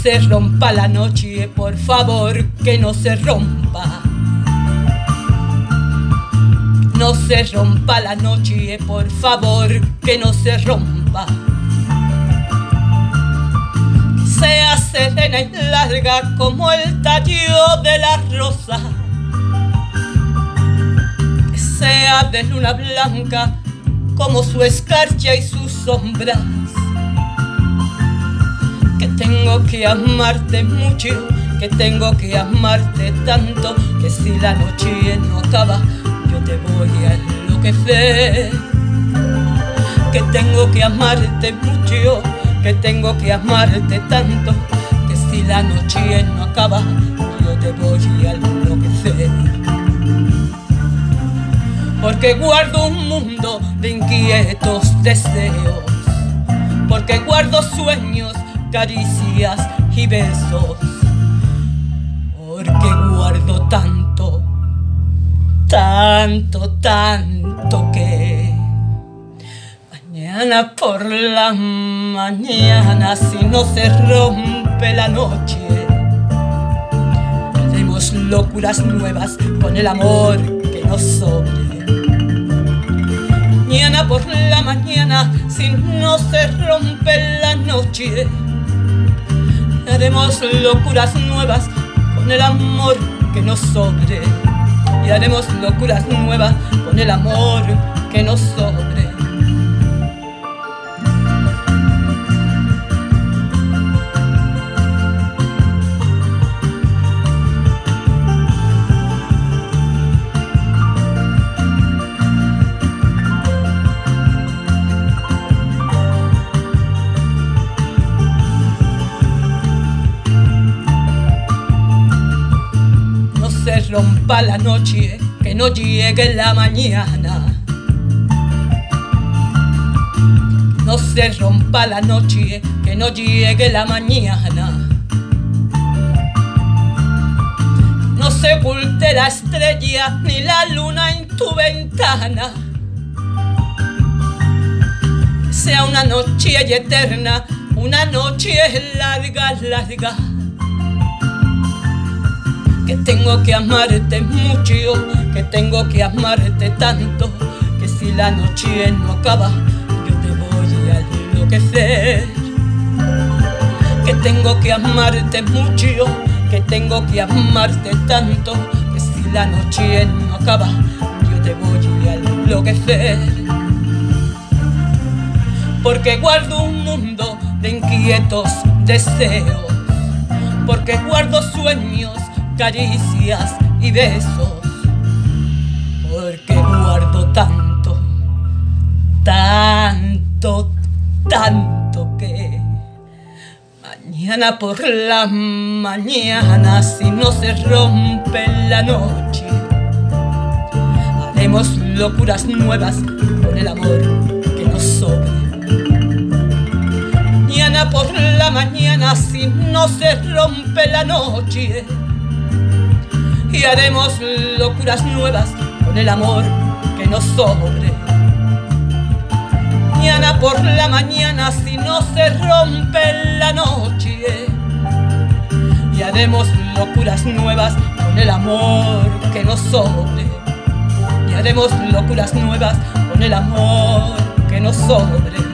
se rompa la noche, por favor, que no se rompa. No se rompa la noche, por favor, que no se rompa. Sea serena y larga como el tallo de la rosa. Que sea de luna blanca como su escarcha y sus sombras. Que tengo que amarte mucho, que tengo que amarte tanto, que si la noche no acaba, yo te voy a enloquecer. Que tengo que amarte mucho, que tengo que amarte tanto, que si la noche no acaba, yo te voy a enloquecer. Porque guardo un mundo de inquietos deseos, porque guardo sueños, caricias y besos, porque guardo tanto, tanto, tanto que mañana por la mañana, si no se rompe la noche, haremos locuras nuevas con el amor que nos sobre. Mañana por la mañana, si no se rompe la noche, haremos locuras nuevas con el amor que nos sobre. Y haremos locuras nuevas con el amor que nos sobre. Se rompa la noche, que no llegue la mañana. No se rompa la noche, que no llegue la mañana. No se oculte la estrella ni la luna en tu ventana. Que sea una noche eterna, una noche larga, larga. Que tengo que amarte mucho, que tengo que amarte tanto, que si la noche no acaba, yo te voy a enloquecer. Que tengo que amarte mucho, que tengo que amarte tanto, que si la noche no acaba, yo te voy a enloquecer. Porque guardo un mundo de inquietos deseos, porque guardo sueños, caricias y besos, porque guardo tanto, tanto, tanto que mañana por la mañana, si no se rompe la noche, haremos locuras nuevas con el amor que nos sobre. Mañana por la mañana, si no se rompe la noche, y haremos locuras nuevas con el amor que nos sobre. Mañana por la mañana, si no se rompe la noche, y haremos locuras nuevas con el amor que nos sobre. Y haremos locuras nuevas con el amor que nos sobre.